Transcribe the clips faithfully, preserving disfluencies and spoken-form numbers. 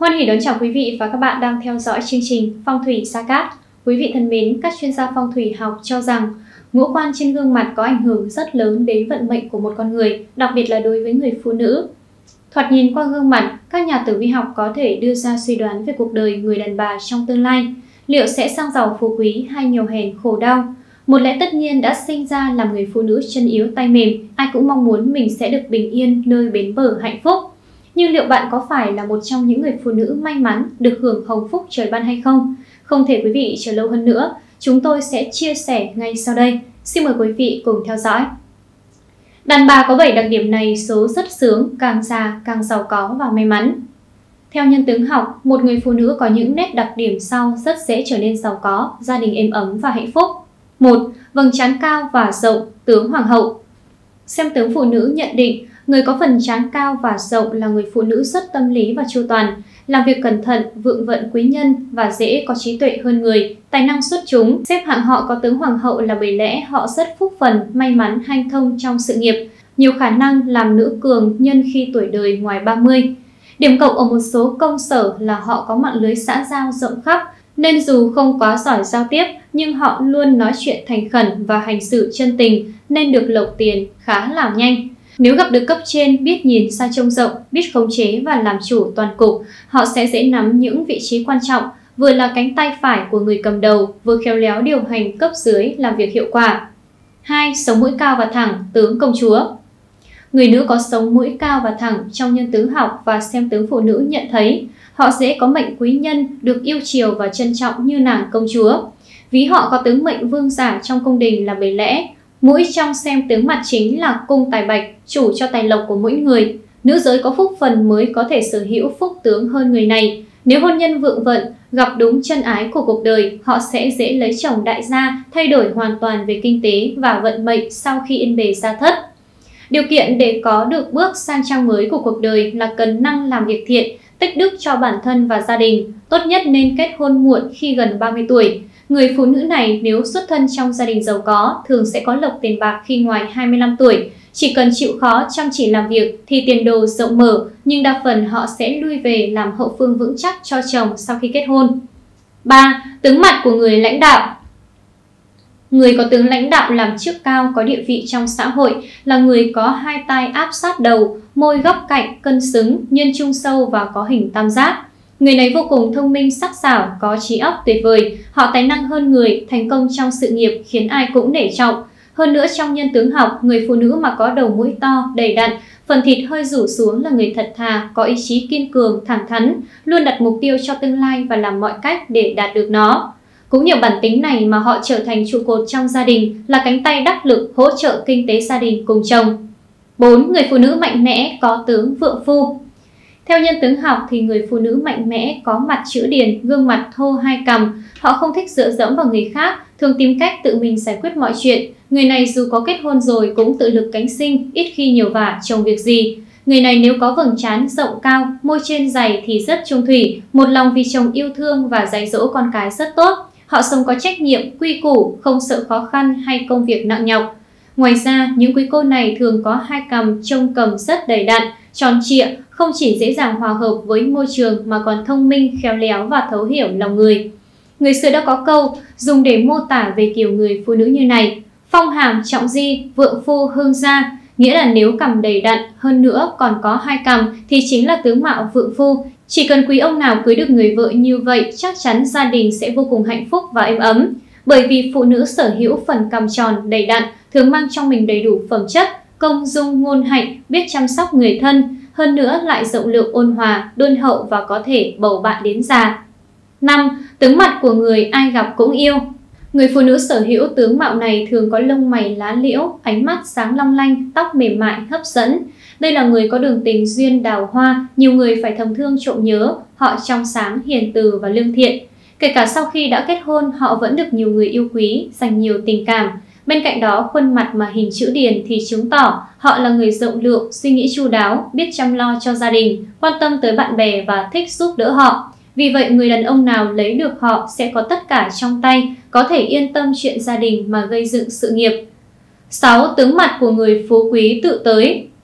Hoan hỉ đón chào quý vị và các bạn đang theo dõi chương trình Phong thủy Sa Cát. Quý vị thân mến, các chuyên gia phong thủy học cho rằng ngũ quan trên gương mặt có ảnh hưởng rất lớn đến vận mệnh của một con người, đặc biệt là đối với người phụ nữ. Thoạt nhìn qua gương mặt, các nhà tử vi học có thể đưa ra suy đoán về cuộc đời người đàn bà trong tương lai. Liệu sẽ sang giàu phú quý hay nghèo hèn khổ đau? Một lẽ tất nhiên đã sinh ra làm người phụ nữ chân yếu tay mềm, ai cũng mong muốn mình sẽ được bình yên nơi bến bờ hạnh phúc. Nhưng liệu bạn có phải là một trong những người phụ nữ may mắn được hưởng hồng phúc trời ban hay không? Không thể quý vị chờ lâu hơn nữa, chúng tôi sẽ chia sẻ ngay sau đây. Xin mời quý vị cùng theo dõi. Đàn bà có bảy đặc điểm này số rất sướng, càng già càng giàu có và may mắn. Theo nhân tướng học, một người phụ nữ có những nét đặc điểm sau rất dễ trở nên giàu có, gia đình êm ấm và hạnh phúc. một. Vầng trán cao và rộng, tướng hoàng hậu. Xem tướng phụ nữ nhận định, người có phần trán cao và rộng là người phụ nữ rất tâm lý và chu toàn, làm việc cẩn thận, vượng vận quý nhân và dễ có trí tuệ hơn người, tài năng xuất chúng. Xếp hạng họ có tướng hoàng hậu là bởi lẽ họ rất phúc phần, may mắn, hanh thông trong sự nghiệp, nhiều khả năng làm nữ cường nhân khi tuổi đời ngoài ba mươi. Điểm cộng ở một số công sở là họ có mạng lưới xã giao rộng khắp, nên dù không quá giỏi giao tiếp nhưng họ luôn nói chuyện thành khẩn và hành xử chân tình nên được lộc tiền khá là nhanh. Nếu gặp được cấp trên biết nhìn xa trông rộng, biết khống chế và làm chủ toàn cục, họ sẽ dễ nắm những vị trí quan trọng, vừa là cánh tay phải của người cầm đầu, vừa khéo léo điều hành cấp dưới làm việc hiệu quả. hai. Sống mũi cao và thẳng, tướng công chúa. Người nữ có sống mũi cao và thẳng trong nhân tướng học và xem tướng phụ nữ nhận thấy, họ dễ có mệnh quý nhân, được yêu chiều và trân trọng như nàng công chúa. Ví họ có tướng mệnh vương giả trong cung đình là bởi lẽ mũi trong xem tướng mặt chính là cung tài bạch, chủ cho tài lộc của mỗi người. Nữ giới có phúc phần mới có thể sở hữu phúc tướng hơn người này. Nếu hôn nhân vượng vận, gặp đúng chân ái của cuộc đời, họ sẽ dễ lấy chồng đại gia, thay đổi hoàn toàn về kinh tế và vận mệnh sau khi yên bề gia thất. Điều kiện để có được bước sang trang mới của cuộc đời là cần năng làm việc thiện, tích đức cho bản thân và gia đình. Tốt nhất nên kết hôn muộn khi gần ba mươi tuổi. Người phụ nữ này nếu xuất thân trong gia đình giàu có, thường sẽ có lộc tiền bạc khi ngoài hai mươi lăm tuổi. Chỉ cần chịu khó chăm chỉ làm việc thì tiền đồ rộng mở, nhưng đa phần họ sẽ lui về làm hậu phương vững chắc cho chồng sau khi kết hôn. ba. Tướng mặt của người lãnh đạo. Người có tướng lãnh đạo làm chức cao, có địa vị trong xã hội là người có hai tai áp sát đầu, môi góc cạnh, cân xứng, nhân trung sâu và có hình tam giác. Người này vô cùng thông minh, sắc sảo, có trí óc tuyệt vời, họ tài năng hơn người, thành công trong sự nghiệp khiến ai cũng nể trọng. Hơn nữa trong nhân tướng học, người phụ nữ mà có đầu mũi to, đầy đặn, phần thịt hơi rủ xuống là người thật thà, có ý chí kiên cường, thẳng thắn, luôn đặt mục tiêu cho tương lai và làm mọi cách để đạt được nó. Cũng nhờ bản tính này mà họ trở thành trụ cột trong gia đình, là cánh tay đắc lực hỗ trợ kinh tế gia đình cùng chồng. bốn. Người phụ nữ mạnh mẽ, có tướng vượng phu. Theo nhân tướng học thì người phụ nữ mạnh mẽ, có mặt chữ điền, gương mặt thô hai cằm, họ không thích dựa dẫm vào người khác, thường tìm cách tự mình giải quyết mọi chuyện. Người này dù có kết hôn rồi cũng tự lực cánh sinh, ít khi nhờ vả chồng việc gì. Người này nếu có vầng trán rộng cao, môi trên dày thì rất trung thủy, một lòng vì chồng yêu thương và dạy dỗ con cái rất tốt. Họ sống có trách nhiệm, quy củ, không sợ khó khăn hay công việc nặng nhọc. Ngoài ra, những quý cô này thường có hai cằm trông cầm rất đầy đặn, tròn trịa, không chỉ dễ dàng hòa hợp với môi trường mà còn thông minh, khéo léo và thấu hiểu lòng người. Người xưa đã có câu dùng để mô tả về kiểu người phụ nữ như này: phong hàm trọng di, vượng phu hương gia, nghĩa là nếu cằm đầy đặn, hơn nữa còn có hai cằm thì chính là tướng mạo vượng phu. Chỉ cần quý ông nào cưới được người vợ như vậy, chắc chắn gia đình sẽ vô cùng hạnh phúc và êm ấm. Bởi vì phụ nữ sở hữu phần cằm tròn đầy đặn, thường mang trong mình đầy đủ phẩm chất, công dung ngôn hạnh, biết chăm sóc người thân, hơn nữa lại rộng lượng ôn hòa, đôn hậu và có thể bầu bạn đến già. năm. Tướng mặt của người ai gặp cũng yêu. Người phụ nữ sở hữu tướng mạo này thường có lông mày lá liễu, ánh mắt sáng long lanh, tóc mềm mại, hấp dẫn. Đây là người có đường tình duyên đào hoa, nhiều người phải thầm thương trộm nhớ, họ trong sáng, hiền từ và lương thiện. Kể cả sau khi đã kết hôn, họ vẫn được nhiều người yêu quý, dành nhiều tình cảm. Bên cạnh đó, khuôn mặt mà hình chữ điền thì chứng tỏ họ là người rộng lượng, suy nghĩ chu đáo, biết chăm lo cho gia đình, quan tâm tới bạn bè và thích giúp đỡ họ. Vì vậy, người đàn ông nào lấy được họ sẽ có tất cả trong tay, có thể yên tâm chuyện gia đình mà gây dựng sự nghiệp. sáu. Tướng mặt của người phú quý tự tới.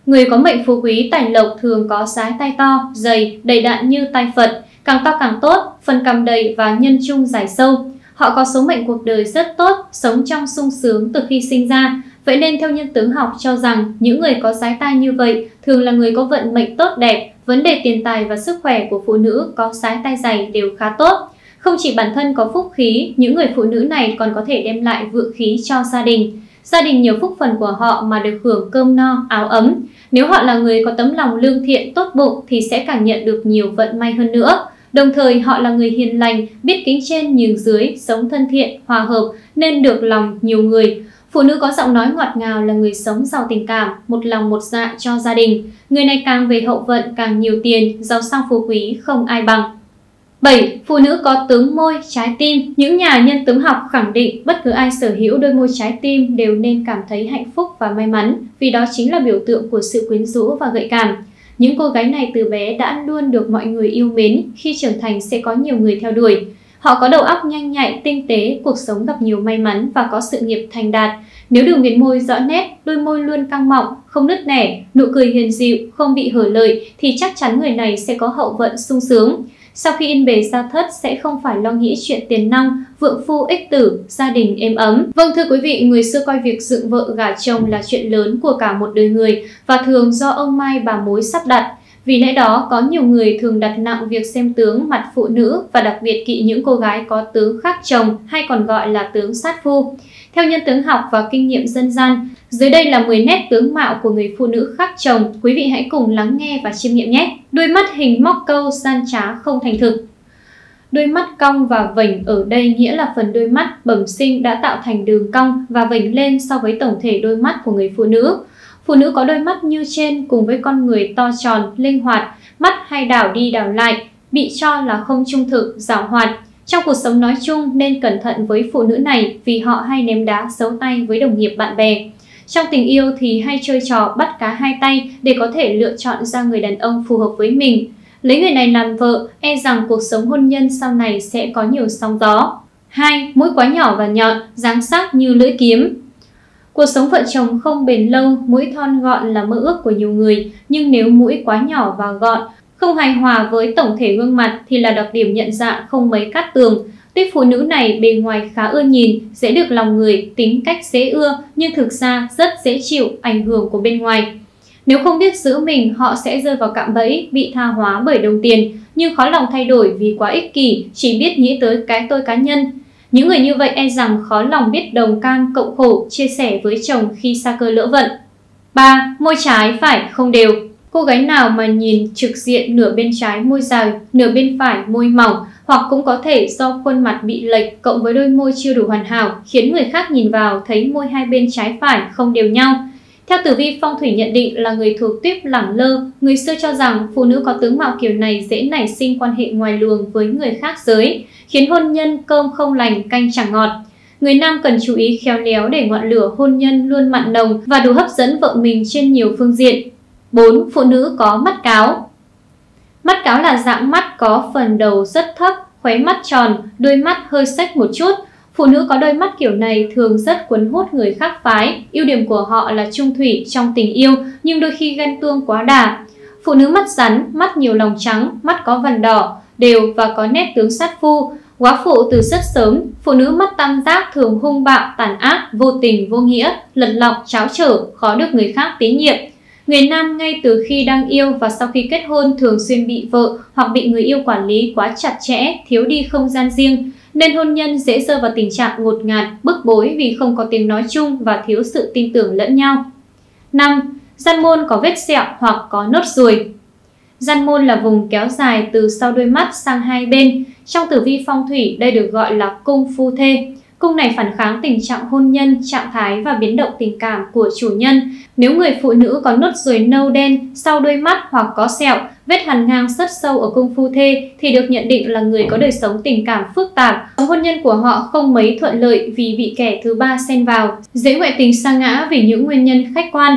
Người có mệnh phú quý tài lộc thường có dái tay to, dày, đầy đặn như tay Phật, càng to càng tốt, phần cằm đầy và nhân trung dài sâu. Họ có số mệnh cuộc đời rất tốt, sống trong sung sướng từ khi sinh ra. Vậy nên theo nhân tướng học cho rằng những người có dái tai như vậy thường là người có vận mệnh tốt đẹp, vấn đề tiền tài và sức khỏe của phụ nữ có dái tai dày đều khá tốt. Không chỉ bản thân có phúc khí, những người phụ nữ này còn có thể đem lại vượng khí cho gia đình. Gia đình nhiều phúc phần của họ mà được hưởng cơm no, áo ấm. Nếu họ là người có tấm lòng lương thiện, tốt bụng thì sẽ càng nhận được nhiều vận may hơn nữa. Đồng thời họ là người hiền lành, biết kính trên nhường dưới, sống thân thiện, hòa hợp nên được lòng nhiều người. Phụ nữ có giọng nói ngọt ngào là người sống giàu tình cảm, một lòng một dạ cho gia đình. Người này càng về hậu vận càng nhiều tiền, giàu sang phú quý không ai bằng. bảy. Phụ nữ có tướng môi, trái tim. Những nhà nhân tướng học khẳng định bất cứ ai sở hữu đôi môi trái tim đều nên cảm thấy hạnh phúc và may mắn, vì đó chính là biểu tượng của sự quyến rũ và gợi cảm. Những cô gái này từ bé đã luôn được mọi người yêu mến, khi trưởng thành sẽ có nhiều người theo đuổi. Họ có đầu óc nhanh nhạy, tinh tế, cuộc sống gặp nhiều may mắn và có sự nghiệp thành đạt. Nếu đường viền môi rõ nét, đôi môi luôn căng mọng, không nứt nẻ, nụ cười hiền dịu, không bị hở lợi thì chắc chắn người này sẽ có hậu vận sung sướng. Sau khi yên bề gia thất sẽ không phải lo nghĩ chuyện tiền nong, vượng phu ích tử, gia đình êm ấm. Vâng thưa quý vị, người xưa coi việc dựng vợ gả chồng là chuyện lớn của cả một đời người và thường do ông mai bà mối sắp đặt. Vì lẽ đó có nhiều người thường đặt nặng việc xem tướng mặt phụ nữ và đặc biệt kỵ những cô gái có tướng khác chồng hay còn gọi là tướng sát phu. Theo nhân tướng học và kinh nghiệm dân gian, dưới đây là mười nét tướng mạo của người phụ nữ khác chồng. Quý vị hãy cùng lắng nghe và chiêm nghiệm nhé. Đôi mắt hình móc câu, gian trá không thành thực. Đôi mắt cong và vểnh ở đây nghĩa là phần đôi mắt bẩm sinh đã tạo thành đường cong và vểnh lên so với tổng thể đôi mắt của người phụ nữ. Phụ nữ có đôi mắt như trên cùng với con người to tròn, linh hoạt, mắt hay đảo đi đảo lại, bị cho là không trung thực, giảo hoạt. Trong cuộc sống nói chung nên cẩn thận với phụ nữ này vì họ hay ném đá xấu tay với đồng nghiệp bạn bè. Trong tình yêu thì hay chơi trò bắt cá hai tay để có thể lựa chọn ra người đàn ông phù hợp với mình. Lấy người này làm vợ, e rằng cuộc sống hôn nhân sau này sẽ có nhiều sóng gió. hai. Mũi quá nhỏ và nhọn, dáng sắc như lưỡi kiếm. Cuộc sống vợ chồng không bền lâu, mũi thon gọn là mơ ước của nhiều người, nhưng nếu mũi quá nhỏ và gọn, không hài hòa với tổng thể gương mặt thì là đặc điểm nhận dạng không mấy cát tường. Tuy phụ nữ này bề ngoài khá ưa nhìn, dễ được lòng người, tính cách dễ ưa, nhưng thực ra rất dễ chịu ảnh hưởng của bên ngoài. Nếu không biết giữ mình, họ sẽ rơi vào cạm bẫy, bị tha hóa bởi đồng tiền, nhưng khó lòng thay đổi vì quá ích kỷ, chỉ biết nghĩ tới cái tôi cá nhân. Những người như vậy e rằng khó lòng biết đồng cam cộng khổ, chia sẻ với chồng khi sa cơ lỡ vận. ba. Môi trái phải không đều. Cô gái nào mà nhìn trực diện nửa bên trái môi dài, nửa bên phải môi mỏng, hoặc cũng có thể do khuôn mặt bị lệch cộng với đôi môi chưa đủ hoàn hảo, khiến người khác nhìn vào thấy môi hai bên trái phải không đều nhau. Theo tử vi phong thủy nhận định là người thuộc tuýp lẳng lơ, người xưa cho rằng phụ nữ có tướng mạo kiểu này dễ nảy sinh quan hệ ngoài luồng với người khác giới, khiến hôn nhân cơm không lành canh chẳng ngọt. Người nam cần chú ý khéo léo để ngọn lửa hôn nhân luôn mặn nồng và đủ hấp dẫn vợ mình trên nhiều phương diện. bốn. Phụ nữ có mắt cáo. Mắt cáo là dạng mắt có phần đầu rất thấp, khóe mắt tròn, đôi mắt hơi xếch một chút. Phụ nữ có đôi mắt kiểu này thường rất cuốn hút người khác phái. Ưu điểm của họ là trung thủy trong tình yêu, nhưng đôi khi ghen tuông quá đà. Phụ nữ mắt rắn, mắt nhiều lòng trắng, mắt có vằn đỏ, đều và có nét tướng sát phu. Góa phụ từ rất sớm. Phụ nữ mắt tam giác thường hung bạo, tàn ác, vô tình, vô nghĩa, lật lọng, tráo trở, khó được người khác tín nhiệm. Người nam ngay từ khi đang yêu và sau khi kết hôn thường xuyên bị vợ hoặc bị người yêu quản lý quá chặt chẽ, thiếu đi không gian riêng, nên hôn nhân dễ rơi vào tình trạng ngột ngạt, bức bối vì không có tiếng nói chung và thiếu sự tin tưởng lẫn nhau. năm. Gian môn có vết sẹo hoặc có nốt ruồi. Gian môn là vùng kéo dài từ sau đôi mắt sang hai bên. Trong tử vi phong thủy, đây được gọi là cung phu thê. Cung này phản kháng tình trạng hôn nhân, trạng thái và biến động tình cảm của chủ nhân. Nếu người phụ nữ có nốt ruồi nâu đen sau đôi mắt hoặc có sẹo, vết hằn ngang rất sâu ở cung phu thê thì được nhận định là người có đời sống tình cảm phức tạp. Hôn nhân của họ không mấy thuận lợi vì bị kẻ thứ ba xen vào, dễ ngoại tình sa ngã vì những nguyên nhân khách quan.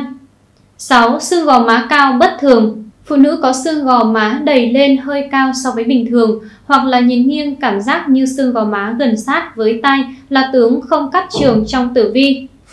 sáu. Xương gò má cao bất thường. Phụ nữ có xương gò má đầy lên hơi cao so với bình thường, hoặc là nhìn nghiêng cảm giác như xương gò má gần sát với tai là tướng không cắt trường trong tử vi.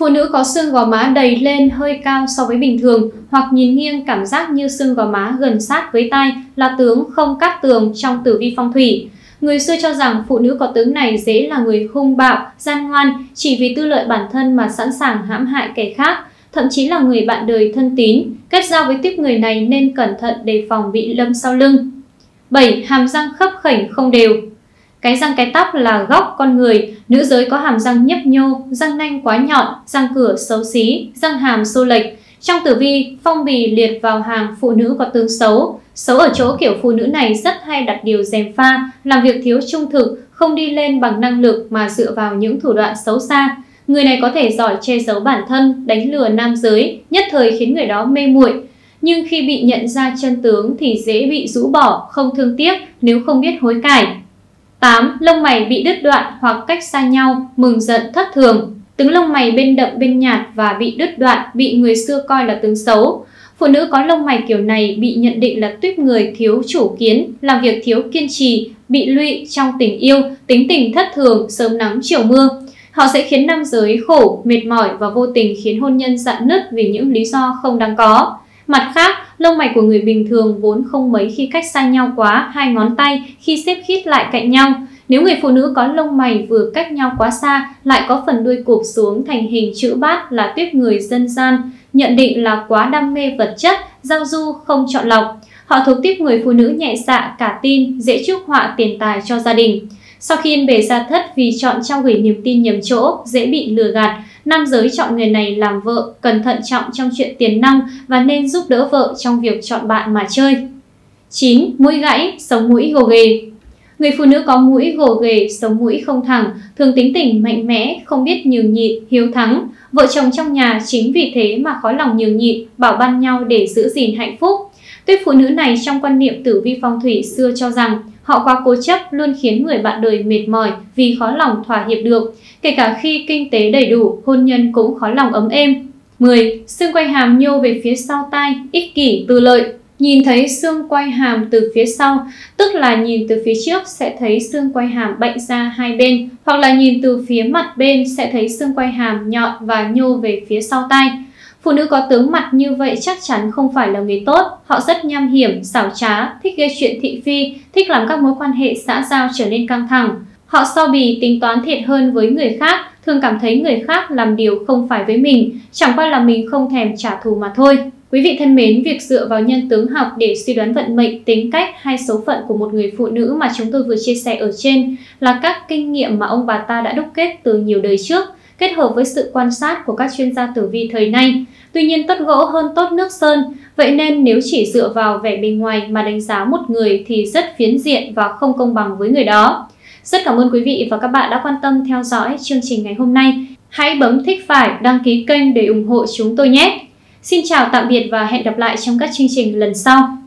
Phụ nữ có xương gò má đầy lên hơi cao so với bình thường hoặc nhìn nghiêng cảm giác như xương gò má gần sát với tai là tướng không cát tường trong tử vi phong thủy. Người xưa cho rằng phụ nữ có tướng này dễ là người hung bạo, gian ngoan, chỉ vì tư lợi bản thân mà sẵn sàng hãm hại kẻ khác, thậm chí là người bạn đời thân tín. Kết giao với tiếp người này nên cẩn thận đề phòng bị lâm sau lưng. bảy. Hàm răng khấp khểnh không đều. Cái răng cái tóc là góc con người, nữ giới có hàm răng nhấp nhô, răng nanh quá nhọn, răng cửa xấu xí, răng hàm xô lệch. Trong tử vi, phong bì liệt vào hàng phụ nữ có tướng xấu. Xấu ở chỗ kiểu phụ nữ này rất hay đặt điều gièm pha, làm việc thiếu trung thực, không đi lên bằng năng lực mà dựa vào những thủ đoạn xấu xa. Người này có thể giỏi che giấu bản thân, đánh lừa nam giới, nhất thời khiến người đó mê muội. Nhưng khi bị nhận ra chân tướng thì dễ bị rũ bỏ, không thương tiếc nếu không biết hối cải. tám. Lông mày bị đứt đoạn hoặc cách xa nhau, mừng giận thất thường. Tướng lông mày bên đậm bên nhạt và bị đứt đoạn bị người xưa coi là tướng xấu. Phụ nữ có lông mày kiểu này bị nhận định là tuýp người thiếu chủ kiến, làm việc thiếu kiên trì, bị lụy trong tình yêu, tính tình thất thường, sớm nắng chiều mưa. Họ sẽ khiến nam giới khổ, mệt mỏi và vô tình khiến hôn nhân rạn nứt vì những lý do không đáng có. Mặt khác, lông mày của người bình thường vốn không mấy khi cách xa nhau quá hai ngón tay khi xếp khít lại cạnh nhau. Nếu người phụ nữ có lông mày vừa cách nhau quá xa, lại có phần đuôi cụp xuống thành hình chữ bát là tuýp người dân gian, nhận định là quá đam mê vật chất, giao du không chọn lọc. Họ thuộc tuýp người phụ nữ nhẹ dạ, cả tin, dễ chuốc họa tiền tài cho gia đình. Sau khi yên bề gia thất vì chọn trao gửi niềm tin nhầm chỗ, dễ bị lừa gạt, nam giới chọn người này làm vợ, cần thận trọng trong chuyện tiền nong và nên giúp đỡ vợ trong việc chọn bạn mà chơi. chín. Mũi gãy, sống mũi gồ ghề. Người phụ nữ có mũi gồ ghề, sống mũi không thẳng, thường tính tình mạnh mẽ, không biết nhường nhịn, hiếu thắng. Vợ chồng trong nhà chính vì thế mà khó lòng nhường nhịn, bảo ban nhau để giữ gìn hạnh phúc. Tuýp phụ nữ này trong quan niệm tử vi phong thủy xưa cho rằng họ quá cố chấp, luôn khiến người bạn đời mệt mỏi vì khó lòng thỏa hiệp được. Kể cả khi kinh tế đầy đủ, hôn nhân cũng khó lòng ấm êm. mười. Xương quai hàm nhô về phía sau tai, ích kỷ, tư lợi. Nhìn thấy xương quai hàm từ phía sau, tức là nhìn từ phía trước sẽ thấy xương quai hàm bệnh ra hai bên, hoặc là nhìn từ phía mặt bên sẽ thấy xương quai hàm nhọn và nhô về phía sau tai. Phụ nữ có tướng mặt như vậy chắc chắn không phải là người tốt. Họ rất nham hiểm, xảo trá, thích gây chuyện thị phi, thích làm các mối quan hệ xã giao trở nên căng thẳng. Họ so bì, tính toán thiệt hơn với người khác, thường cảm thấy người khác làm điều không phải với mình, chẳng qua là mình không thèm trả thù mà thôi. Quý vị thân mến, việc dựa vào nhân tướng học để suy đoán vận mệnh, tính cách hay số phận của một người phụ nữ mà chúng tôi vừa chia sẻ ở trên là các kinh nghiệm mà ông bà ta đã đúc kết từ nhiều đời trước, kết hợp với sự quan sát của các chuyên gia tử vi thời nay. Tuy nhiên tốt gỗ hơn tốt nước sơn, vậy nên nếu chỉ dựa vào vẻ bề ngoài mà đánh giá một người thì rất phiến diện và không công bằng với người đó. Rất cảm ơn quý vị và các bạn đã quan tâm theo dõi chương trình ngày hôm nay. Hãy bấm thích phải, đăng ký kênh để ủng hộ chúng tôi nhé! Xin chào tạm biệt và hẹn gặp lại trong các chương trình lần sau.